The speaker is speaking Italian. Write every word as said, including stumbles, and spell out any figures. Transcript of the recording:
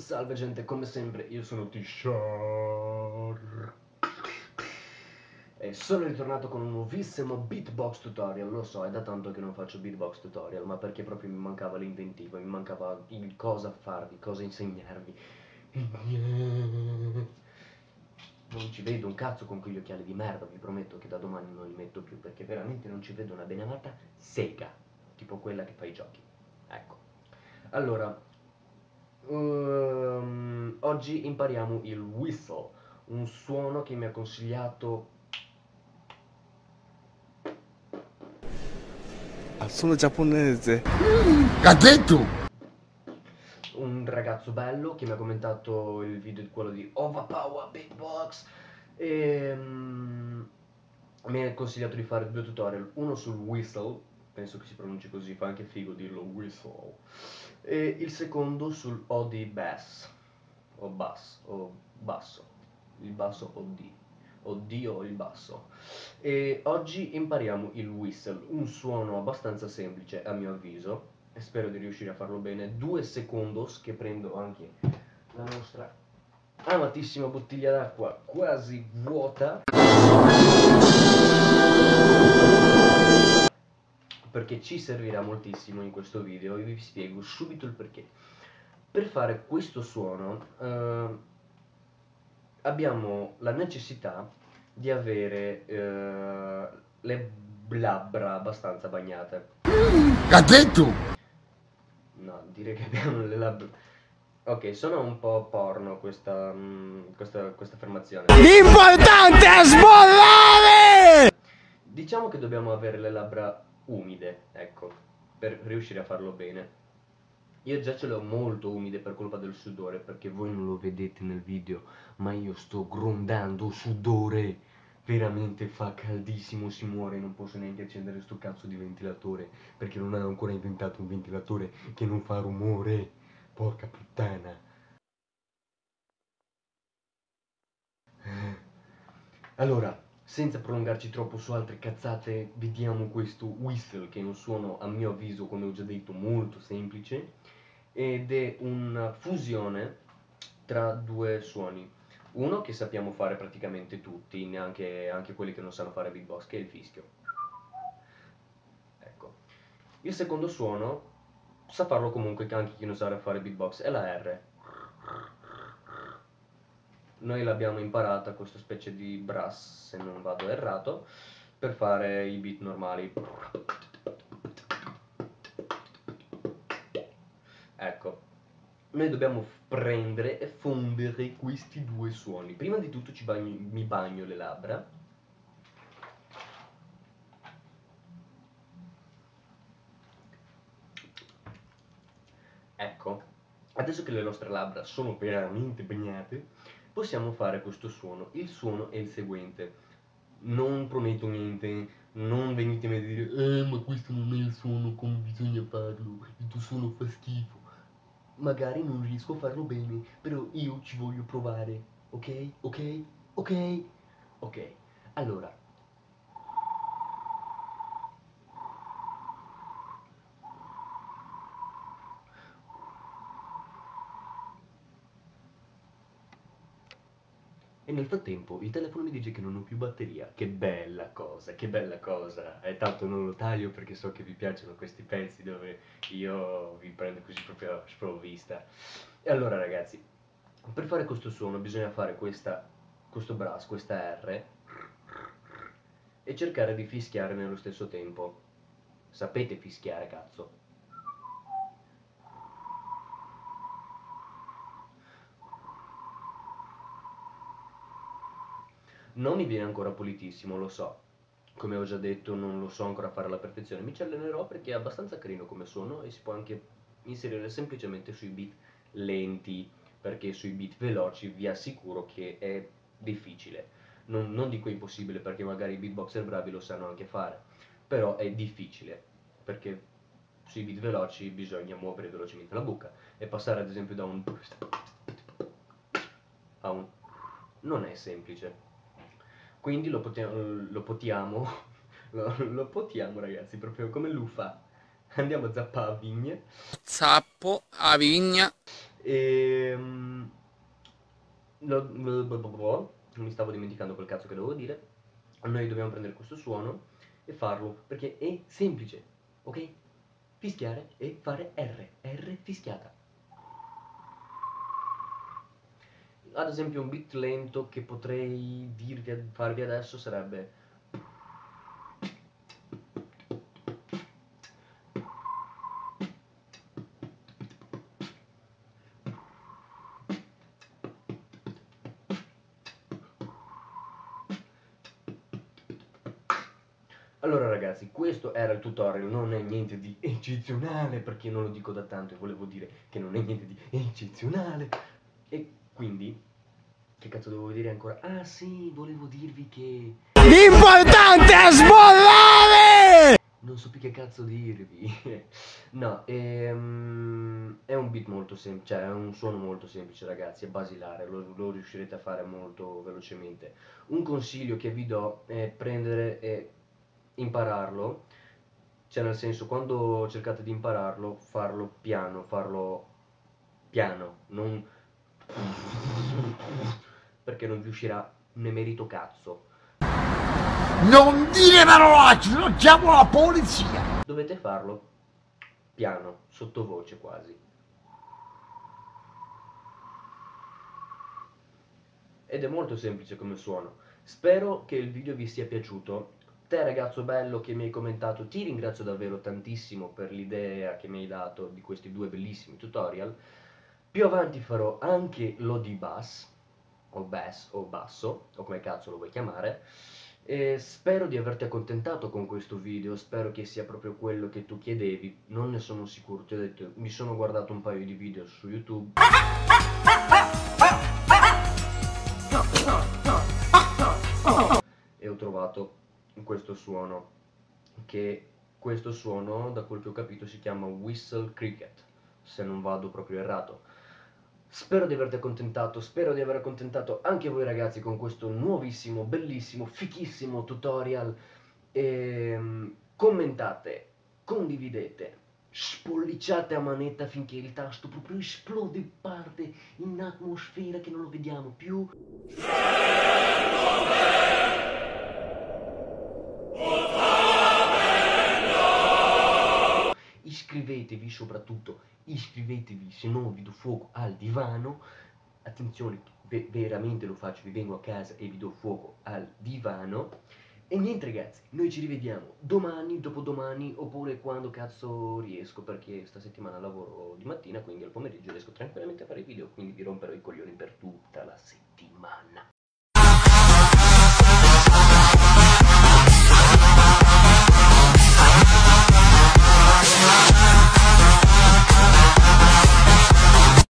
Salve gente, come sempre io sono Tishar e sono ritornato con un nuovissimo beatbox tutorial. Lo so, è da tanto che non faccio beatbox tutorial, ma perché proprio mi mancava l'inventiva, mi mancava il cosa farvi, cosa insegnarvi. Non ci vedo un cazzo con quegli occhiali di merda, vi prometto che da domani non li metto più, perché veramente non ci vedo una benamata sega, tipo quella che fa i giochi. Ecco, allora, um, oggi impariamo il whistle, un suono che mi ha consigliato Ah, sono giapponese. L'ha detto! un ragazzo bello che mi ha commentato il video di quello di Overpower Beatbox e um, mi ha consigliato di fare due tutorial, uno sul whistle, penso che si pronunci così, fa anche figo dirlo whistle, e il secondo sul O D bass, o bass, o basso, il basso O D, o D o il basso. E oggi impariamo il whistle, un suono abbastanza semplice a mio avviso, e spero di riuscire a farlo bene. Due secondos che prendo anche la nostra amatissima bottiglia d'acqua quasi vuota, perché ci servirà moltissimo in questo video e vi spiego subito il perché. Per fare questo suono eh, abbiamo la necessità di avere eh, le labbra abbastanza bagnate. L'ha detto! No, direi che abbiamo le labbra... Ok, sono un po' porno questa, mm, questa, questa affermazione. L'importante è sbollare! Diciamo che dobbiamo avere le labbra umide, ecco, per riuscire a farlo bene. Io già ce le ho molto umide per colpa del sudore, perché voi non lo vedete nel video, ma io sto grondando sudore. Veramente fa caldissimo, si muore, non posso neanche accendere sto cazzo di ventilatore, perché non hanno ancora inventato un ventilatore che non fa rumore. Porca puttana. Allora, senza prolungarci troppo su altre cazzate, vediamo questo whistle, che è un suono, a mio avviso, come ho già detto, molto semplice, ed è una fusione tra due suoni. Uno che sappiamo fare praticamente tutti, neanche anche quelli che non sanno fare beatbox, che è il fischio. Ecco. Il secondo suono sa farlo comunque anche chi non sa fare beatbox, è la R. Noi l'abbiamo imparata, questa specie di brass, se non vado errato, per fare i beat normali. Ecco, noi dobbiamo prendere e fondere questi due suoni. Prima di tutto ci bagno, mi bagno le labbra. Ecco, adesso che le nostre labbra sono veramente bagnate, possiamo fare questo suono. Il suono è il seguente. Non prometto niente, non venitemi a dire eh ma questo non è il suono come bisogna farlo, il tuo suono fa schifo. Magari non riesco a farlo bene, però io ci voglio provare, ok? Ok? Ok? Ok, allora, e nel frattempo il telefono mi dice che non ho più batteria. Che bella cosa, che bella cosa. E tanto non lo taglio perché so che vi piacciono questi pezzi dove io vi prendo così proprio a sprovvista. E allora ragazzi, per fare questo suono bisogna fare questa, questo brass, questa R, e cercare di fischiare nello stesso tempo. Sapete fischiare, cazzo. Non mi viene ancora pulitissimo, lo so. Come ho già detto, non lo so ancora fare alla perfezione. Mi ci allenerò perché è abbastanza carino come suono e si può anche inserire semplicemente sui beat lenti, perché sui beat veloci vi assicuro che è difficile. Non, non dico impossibile, perché magari i beatboxer bravi lo sanno anche fare, però è difficile, perché sui beat veloci bisogna muovere velocemente la bocca e passare ad esempio da un a un non è semplice. Quindi lo potiamo, lo potiamo, lo, lo potiamo ragazzi, proprio come l'ufa. Andiamo a zappare a vigne Zappo a vigna. E, um, mi stavo dimenticando quel cazzo che dovevo dire. Noi dobbiamo prendere questo suono e farlo, perché è semplice, ok? Fischiare e fare R, R fischiata. Ad esempio un beat lento che potrei dirvi, farvi adesso sarebbe... Allora ragazzi, questo era il tutorial, non è niente di eccezionale, perché non lo dico da tanto e volevo dire che non è niente di eccezionale. E quindi, che cazzo dovevo dire ancora? Ah sì, volevo dirvi che... L'importante è sbollare! Non so più che cazzo dirvi. No, ehm, è un beat molto semplice, cioè è un suono molto semplice ragazzi, è basilare, lo, lo riuscirete a fare molto velocemente. Un consiglio che vi do è prendere e impararlo, cioè nel senso quando cercate di impararlo, farlo piano, farlo piano, non... perché non vi uscirà un emerito cazzo. Non dire parolacce, se no chiamo la polizia. Dovete farlo piano, sottovoce quasi. Ed è molto semplice come suono. Spero che il video vi sia piaciuto. Te ragazzo bello che mi hai commentato, ti ringrazio davvero tantissimo per l'idea che mi hai dato di questi due bellissimi tutorial. Più avanti farò anche l'O D Bass, o Bass, o Basso, o come cazzo lo vuoi chiamare. E spero di averti accontentato con questo video, spero che sia proprio quello che tu chiedevi, non ne sono sicuro, ti ho detto, mi sono guardato un paio di video su YouTube. E ho trovato questo suono, che questo suono, da quel che ho capito, si chiama Whistle Cricket, se non vado proprio errato. Spero di averti accontentato, spero di aver accontentato anche voi ragazzi con questo nuovissimo, bellissimo, fichissimo tutorial. E commentate, condividete, spolliciate a manetta finché il tasto proprio esplode e parte in atmosfera che non lo vediamo più. Iscrivetevi soprattutto, iscrivetevi, se no vi do fuoco al divano. Attenzione, ve veramente lo faccio, vi vengo a casa e vi do fuoco al divano. E niente ragazzi, noi ci rivediamo domani, dopodomani, oppure quando cazzo riesco, perché sta settimana lavoro di mattina, quindi al pomeriggio riesco tranquillamente a fare i video, quindi vi romperò i coglioni per tutta la settimana.